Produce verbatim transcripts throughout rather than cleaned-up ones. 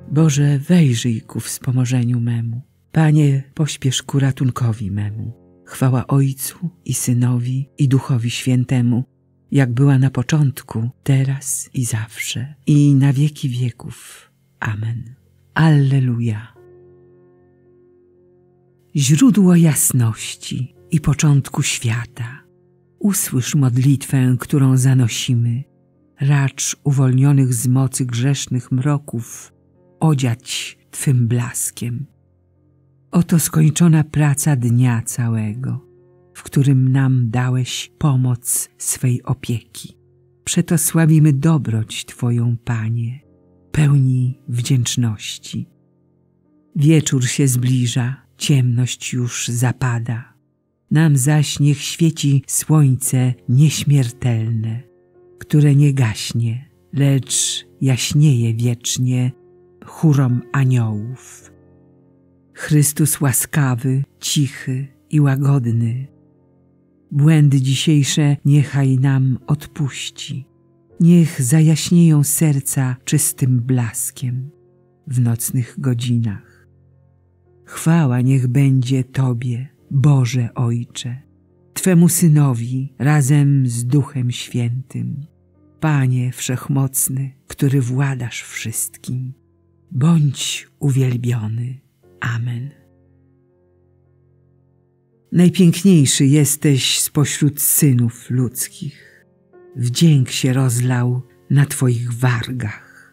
Boże, wejrzyj ku wspomożeniu memu. Panie, pośpiesz ku ratunkowi memu. Chwała Ojcu i Synowi i Duchowi Świętemu, jak była na początku, teraz i zawsze, i na wieki wieków. Amen. Alleluja. Źródło jasności i początku świata, usłysz modlitwę, którą zanosimy. Racz uwolnionych z mocy grzesznych mroków odziać Twym blaskiem. Oto skończona praca dnia całego, w którym nam dałeś pomoc swej opieki. Przeto sławimy dobroć Twoją, Panie, pełni wdzięczności. Wieczór się zbliża, ciemność już zapada. Nam zaś niech świeci słońce nieśmiertelne, które nie gaśnie, lecz jaśnieje wiecznie chórom aniołów. Chrystus łaskawy, cichy i łagodny, błędy dzisiejsze niechaj nam odpuści. Niech zajaśnieją serca czystym blaskiem w nocnych godzinach. Chwała niech będzie Tobie, Boże Ojcze, Twemu Synowi razem z Duchem Świętym. Panie Wszechmocny, który władasz wszystkim, bądź uwielbiony. Amen. Najpiękniejszy jesteś spośród synów ludzkich. Wdzięk się rozlał na Twoich wargach.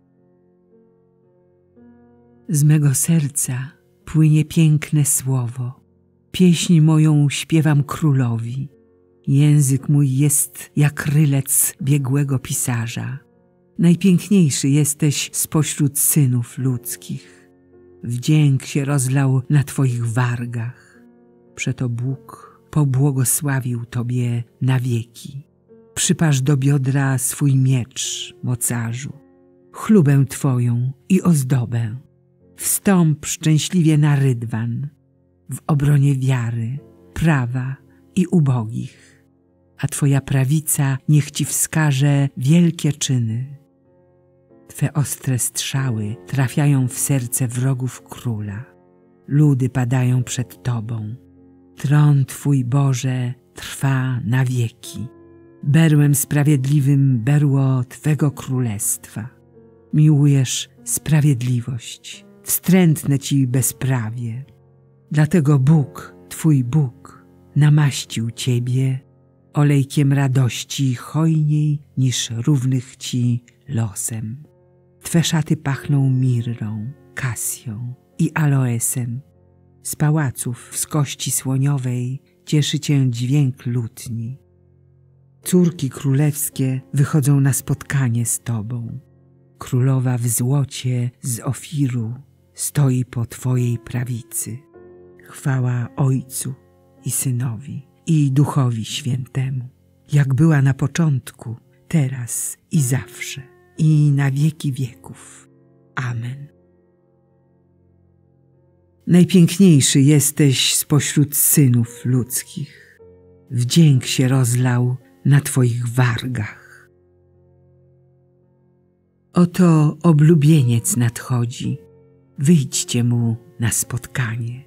Z mego serca płynie piękne słowo. Pieśń moją śpiewam królowi. Język mój jest jak rylec biegłego pisarza. Najpiękniejszy jesteś spośród synów ludzkich. Wdzięk się rozlał na Twoich wargach. Przeto Bóg pobłogosławił Tobie na wieki. Przypasz do biodra swój miecz, mocarzu, chlubę Twoją i ozdobę. Wstąp szczęśliwie na rydwan, w obronie wiary, prawa i ubogich, a Twoja prawica niech Ci wskaże wielkie czyny. Twe ostre strzały trafiają w serce wrogów króla. Ludy padają przed Tobą. Tron Twój, Boże, trwa na wieki. Berłem sprawiedliwym berło Twego królestwa. Miłujesz sprawiedliwość, wstrętne Ci bezprawie. Dlatego Bóg, Twój Bóg, namaścił Ciebie olejkiem radości hojniej niż równych Ci losem. Twe szaty pachną mirrą, kasją i aloesem. Z pałaców z kości słoniowej cieszy Cię dźwięk lutni. Córki królewskie wychodzą na spotkanie z Tobą. Królowa w złocie z Ofiru stoi po Twojej prawicy. Chwała Ojcu i Synowi i Duchowi Świętemu, jak była na początku, teraz i zawsze, i na wieki wieków. Amen. Najpiękniejszy jesteś spośród synów ludzkich. Wdzięk się rozlał na Twoich wargach. Oto oblubieniec nadchodzi, wyjdźcie mu na spotkanie.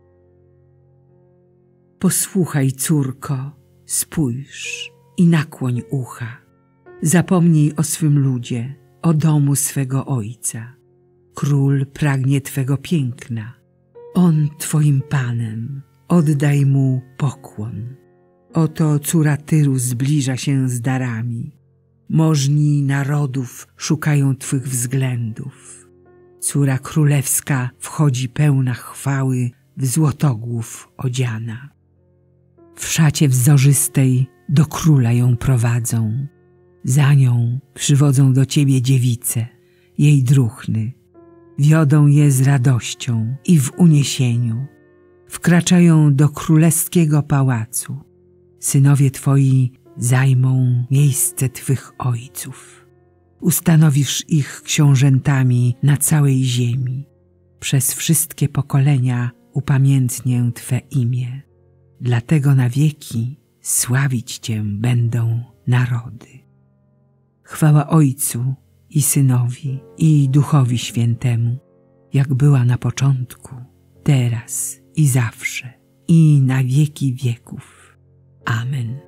Posłuchaj, córko, spójrz i nakłoń ucha. Zapomnij o swym ludzie, o domu swego ojca. Król pragnie Twego piękna. On Twoim Panem, oddaj mu pokłon. Oto córa Tyru zbliża się z darami. Możni narodów szukają Twych względów. Córa królewska wchodzi pełna chwały, w złotogłów odziana. W szacie wzorzystej do króla ją prowadzą. Za nią przywodzą do Ciebie dziewice, jej druhny. Wiodą je z radością i w uniesieniu. Wkraczają do królewskiego pałacu. Synowie Twoi zajmą miejsce Twych ojców. Ustanowisz ich książętami na całej ziemi. Przez wszystkie pokolenia upamiętnię Twe imię. Dlatego na wieki sławić Cię będą narody. Chwała Ojcu i Synowi i Duchowi Świętemu, jak była na początku, teraz i zawsze, i na wieki wieków. Amen.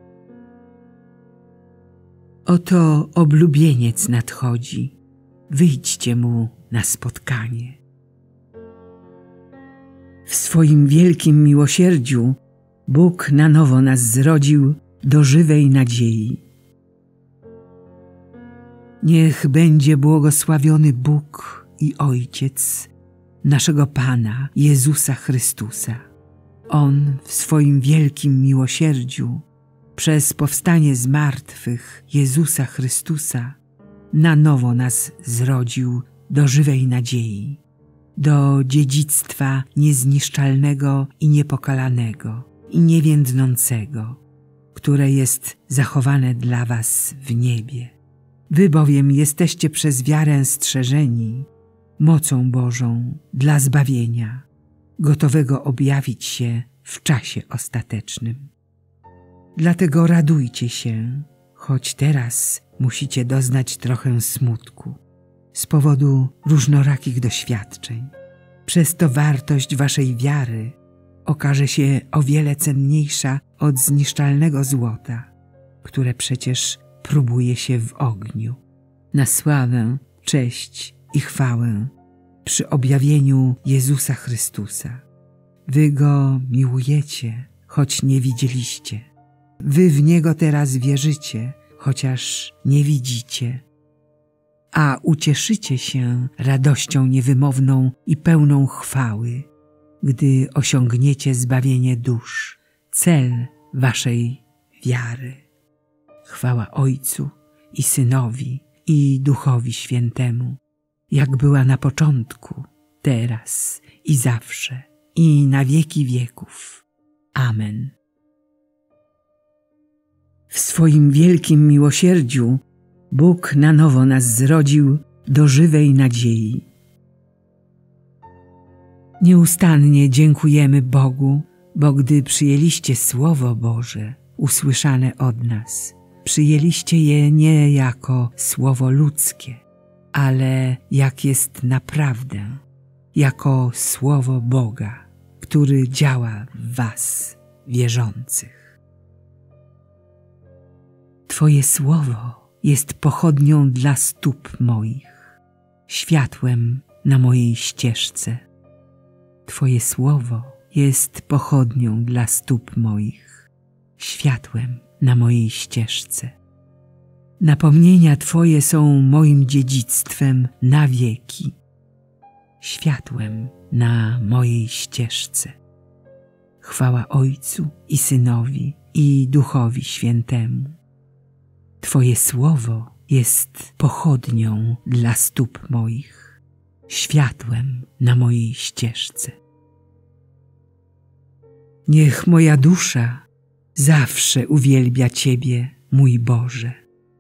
Oto oblubieniec nadchodzi, wyjdźcie mu na spotkanie. W swoim wielkim miłosierdziu Bóg na nowo nas zrodził do żywej nadziei. Niech będzie błogosławiony Bóg i Ojciec naszego Pana Jezusa Chrystusa. On w swoim wielkim miłosierdziu przez powstanie z martwych Jezusa Chrystusa na nowo nas zrodził do żywej nadziei, do dziedzictwa niezniszczalnego i niepokalanego i niewiędnącego, które jest zachowane dla was w niebie. Wy bowiem jesteście przez wiarę strzeżeni mocą Bożą dla zbawienia, gotowego objawić się w czasie ostatecznym. Dlatego radujcie się, choć teraz musicie doznać trochę smutku z powodu różnorakich doświadczeń. Przez to wartość waszej wiary okaże się o wiele cenniejsza od zniszczalnego złota, które przecież próbuje się w ogniu. Na sławę, cześć i chwałę przy objawieniu Jezusa Chrystusa. Wy Go miłujecie, choć nie widzieliście. Wy w Niego teraz wierzycie, chociaż nie widzicie. A ucieszycie się radością niewymowną i pełną chwały, gdy osiągniecie zbawienie dusz, cel waszej wiary. Chwała Ojcu i Synowi i Duchowi Świętemu, jak była na początku, teraz i zawsze, i na wieki wieków. Amen. W swoim wielkim miłosierdziu Bóg na nowo nas zrodził do żywej nadziei. Nieustannie dziękujemy Bogu, bo gdy przyjęliście Słowo Boże, usłyszane od nas, przyjęliście je nie jako słowo ludzkie, ale jak jest naprawdę, jako Słowo Boga, który działa w was, wierzących. Twoje Słowo jest pochodnią dla stóp moich, światłem na mojej ścieżce. Twoje Słowo jest pochodnią dla stóp moich, światłem na mojej ścieżce. Napomnienia Twoje są moim dziedzictwem na wieki, światłem na mojej ścieżce. Chwała Ojcu i Synowi i Duchowi Świętemu. Twoje Słowo jest pochodnią dla stóp moich, światłem na mojej ścieżce. Niech moja dusza zawsze uwielbia Ciebie, mój Boże.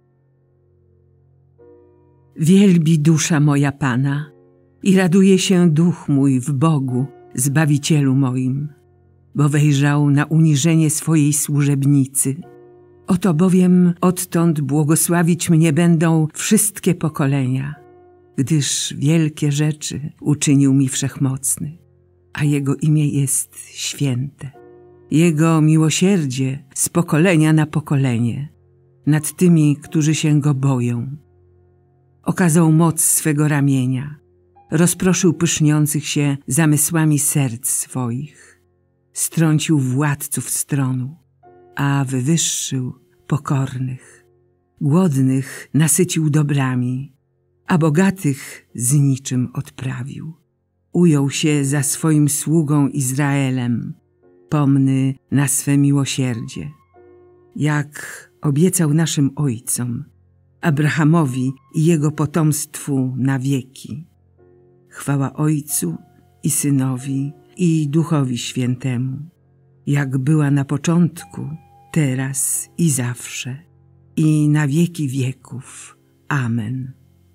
Wielbi dusza moja Pana i raduje się duch mój w Bogu, Zbawicielu moim, bo wejrzał na uniżenie swojej służebnicy. Oto bowiem odtąd błogosławić mnie będą wszystkie pokolenia, gdyż wielkie rzeczy uczynił mi Wszechmocny, a Jego imię jest święte. Jego miłosierdzie z pokolenia na pokolenie nad tymi, którzy się Go boją. Okazał moc swego ramienia, rozproszył pyszniących się zamysłami serc swoich, strącił władców stronu, a wywyższył pokornych. Głodnych nasycił dobrami, a bogatych z niczym odprawił. Ujął się za swoim sługą Izraelem, pomny na swe miłosierdzie, jak obiecał naszym ojcom, Abrahamowi i jego potomstwu na wieki. Chwała Ojcu i Synowi i Duchowi Świętemu, jak była na początku, teraz i zawsze, i na wieki wieków. Amen.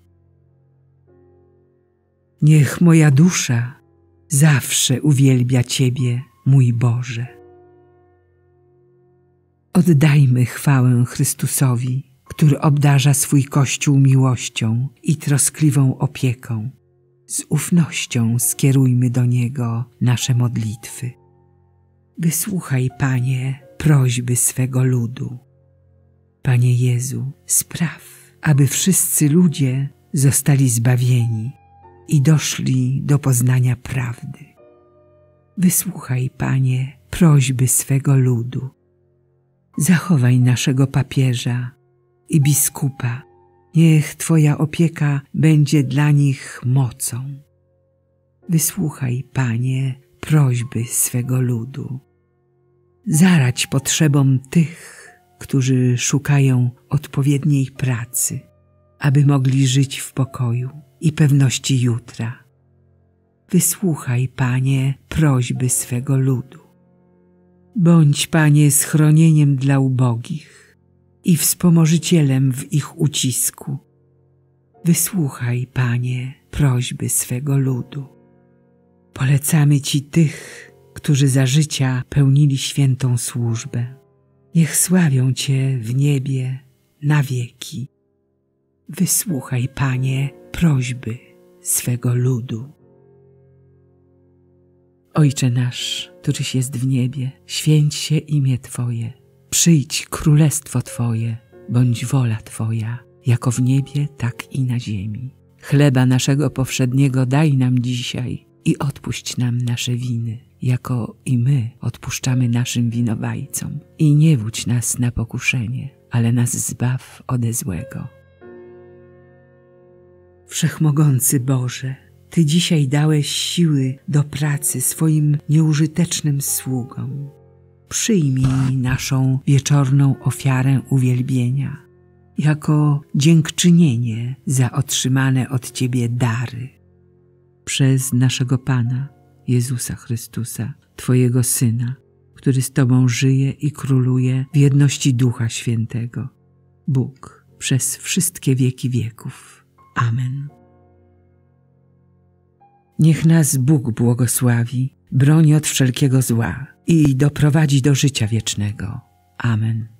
Niech moja dusza zawsze uwielbia Ciebie, mój Boże. Oddajmy chwałę Chrystusowi, który obdarza swój Kościół miłością i troskliwą opieką. z ufnością skierujmy do Niego nasze modlitwy. Wysłuchaj, Panie, prośby swego ludu. Panie Jezu, spraw, aby wszyscy ludzie zostali zbawieni i doszli do poznania prawdy. Wysłuchaj, Panie, prośby swego ludu. Zachowaj naszego papieża i biskupa. Niech Twoja opieka będzie dla nich mocą. Wysłuchaj, Panie, prośby swego ludu. Zaradź potrzebom tych, którzy szukają odpowiedniej pracy, aby mogli żyć w pokoju i pewności jutra. Wysłuchaj, Panie, prośby swego ludu. Bądź, Panie, schronieniem dla ubogich i wspomożycielem w ich ucisku. Wysłuchaj, Panie, prośby swego ludu. Polecamy Ci tych, którzy za życia pełnili świętą służbę. Niech sławią Cię w niebie na wieki. Wysłuchaj, Panie, prośby swego ludu. Ojcze nasz, któryś jest w niebie, święć się imię Twoje. Przyjdź królestwo Twoje, bądź wola Twoja, jako w niebie, tak i na ziemi. Chleba naszego powszedniego daj nam dzisiaj i odpuść nam nasze winy, jako i my odpuszczamy naszym winowajcom. I nie wódź nas na pokuszenie, ale nas zbaw ode złego. Wszechmogący Boże, Ty dzisiaj dałeś siły do pracy swoim nieużytecznym sługom. Przyjmij naszą wieczorną ofiarę uwielbienia, jako dziękczynienie za otrzymane od Ciebie dary. Przez naszego Pana, Jezusa Chrystusa, Twojego Syna, który z Tobą żyje i króluje w jedności Ducha Świętego, Bóg przez wszystkie wieki wieków. Amen. Niech nas Bóg błogosławi, broni od wszelkiego zła i doprowadzi do życia wiecznego. Amen.